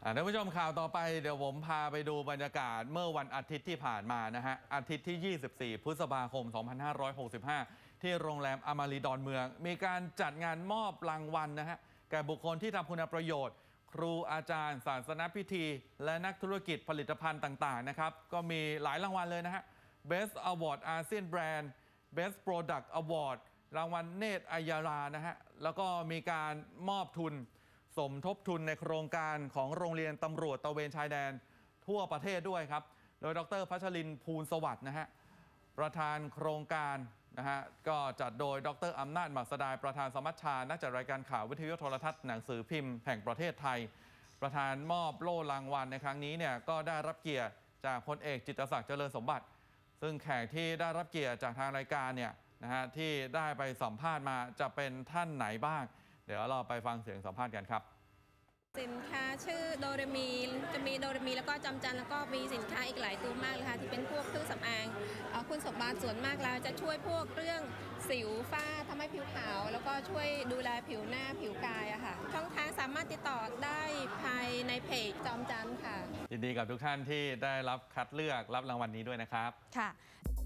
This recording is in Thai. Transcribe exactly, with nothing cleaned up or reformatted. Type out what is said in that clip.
ท่านผู้ชมข่าวต่อไปเดี๋ยวผมพาไปดูบรรยากาศเมื่อวันอาทิตย์ที่ผ่านมานะฮะอาทิตย์ที่ ยี่สิบสี่ พฤษภาคม สองพันห้าร้อยหกสิบห้า ที่โรงแรมอมารีดอนเมืองมีการจัดงานมอบรางวัลนะฮะแก่บุคคลที่ทำคุณประโยชน์ครูอาจารย์ศาสนพิธีและนักธุรกิจผลิตภัณฑ์ต่างๆนะครับก็มีหลายรางวัลเลยนะฮะ Best Award ASEAN Brand Best Product Award รางวัลเนตรอัยยารานะฮะแล้วก็มีการมอบทุนสมทบทุนในโครงการของโรงเรียนตำรวจตระเวนชายแดนทั่วประเทศด้วยครับโดยดรพัชรินทร์ภูลสวัสดิ์นะฮะประธานโครงการนะฮะก็จัดโดยดรอำนาจหมักสดายประธานสมัชชานักจัดรายการข่าววิทยุโทรทัศน์หนังสือพิมพ์แห่งประเทศไทยประธานมอบโล่รางวัลในครั้งนี้เนี่ยก็ได้รับเกียรติจากพลเอกจิตรศักดิ์เจริญสมบัติซึ่งแขกที่ได้รับเกียรติจากทางรายการเนี่ยนะฮะที่ได้ไปสัมภาษณ์มาจะเป็นท่านไหนบ้างเดี๋ยวเราไปฟังเสียงสัมภาษณ์กันครับสินค้าชื่อโดเรมีจะมีโดเรมีแล้วก็จำจันแล้วก็มีสินค้าอีกหลายตัวมากเลยค่ะที่เป็นพวกเครื่องสำอางคุณสมบัติส่วนมากแล้วจะช่วยพวกเรื่องสิวฝ้าทำให้ผิวขาวแล้วก็ช่วยดูแลผิวหน้าผิวกายอะค่ะช่องทางสามารถติดต่อได้ภายในเพจจอมจันค่ะยินดีกับทุกท่านที่ได้รับคัดเลือกรับรางวัลนี้ด้วยนะครับค่ะ